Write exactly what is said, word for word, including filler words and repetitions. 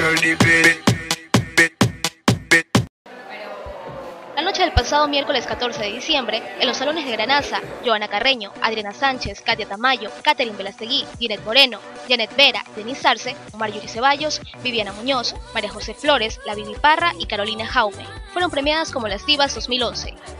La noche del pasado miércoles catorce de diciembre, en los salones de Granaza, Joana Carreño, Adriana Sánchez, Katia Tamayo, Catherine Velastegui, Dinet Moreno, Janet Vera, Denise Arce, Marjorie Ceballos, Viviana Muñoz, María José Flores, La Vivi Parra y Carolina Jaume fueron premiadas como las Divas dos mil once.